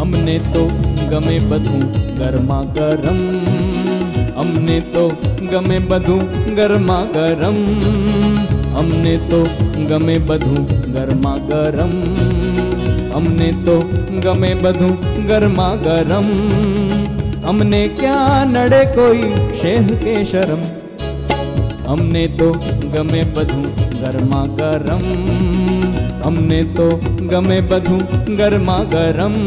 અમને તો ગમે બધું ગરમા ગરમ, અમને તો ગમે બધું ગરમા ગરમ, અમને તો ગમે બધું ગરમા ગરમ, અમને તો ગમે બધું ગરમા ગરમ, અમને ક્યાં નડે કોઈ શેહ કે શરમ, અમને તો ગમે બધું ગરમા ગરમ, અમને તો ગમે બધું ગરમા ગરમ.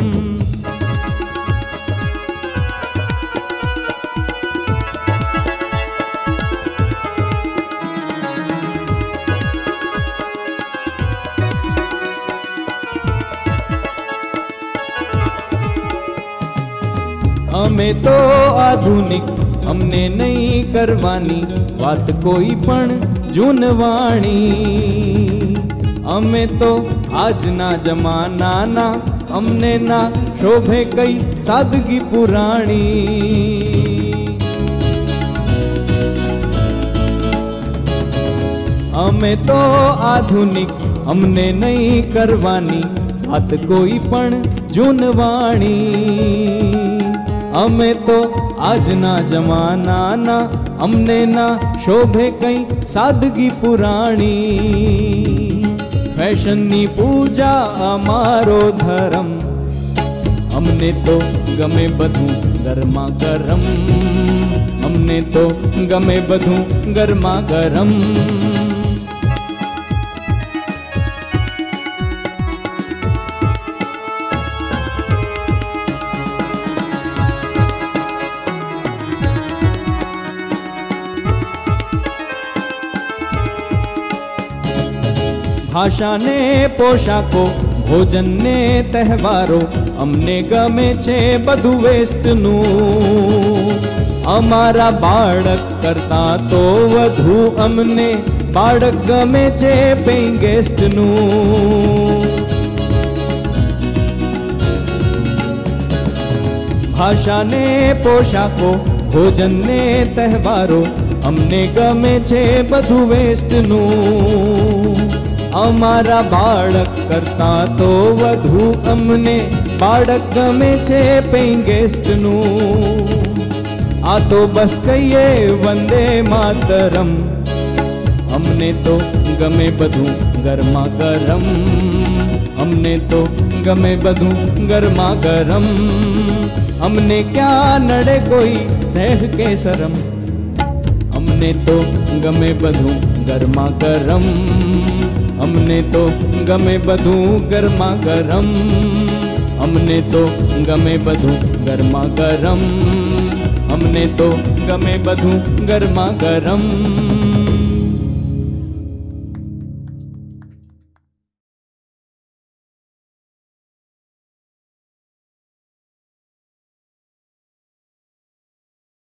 અમે તો આધુનિક, અમને નહીં કરવાની વાત કોઈ પણ જૂનવાણી. અમે તો આજના જમાનાના, અમને ના શોભે કઈ સાદગી પુરાણી. અમે તો આધુનિક, અમને નહીં કરવાની વાત કોઈ પણ જૂનવાણી. અમે તો આજના જમાનાના, અમને ના શોભે કઈ સાદગી પુરાણી. ફેશનની પૂજા અમારો ધર્મ, અમને તો ગમે બધું ગરમા ગરમ, અમને તો ગમે બધું ગરમા ગરમ. ભાષા ને પોશાકો, ભોજન ને તહેવારો, અમને ગમે છે બધું વેસ્ટનું. અમારા બાળક કરતા તો વધુ અમને બાળક ગમે છે પેઇંગ ગેસ્ટનું. ભાષા ને પોશાકો, ભોજન ને તહેવારો, અમને ગમે છે બધું વેસ્ટનું. અમારા બાળક કરતા તો વધુ અમને બાળક ગમે છે પેઇંગ ગેસ્ટનું. આ તો બસ કહીએ વંદે માતરમ, અમને તો ગમે બધું ગરમા ગરમ, અમને તો ગમે બધું ગરમા ગરમ, અમને ક્યાં નડે કોઈ સહેજ કે શરમ, અમને તો ગમે બધું ગરમા ગરમ, અમને તો ગમે બધું ગરમા ગરમ, અમને તો ગમે બધું ગરમા ગરમ, અમને તો ગમે બધું ગરમા ગરમ.